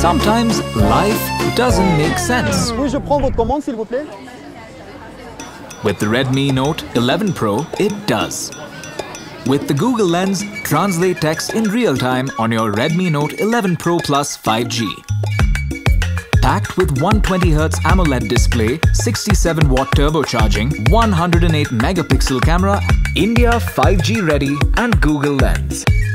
Sometimes life doesn't make sense. Puis-je prendre votre commande, s'il vous plaît? With the Redmi Note 11 Pro, it does. With the Google Lens, translate text in real time on your Redmi Note 11 Pro Plus 5G. Packed with 120Hz AMOLED display, 67-watt turbocharging, 108-megapixel camera, India 5G ready and Google Lens.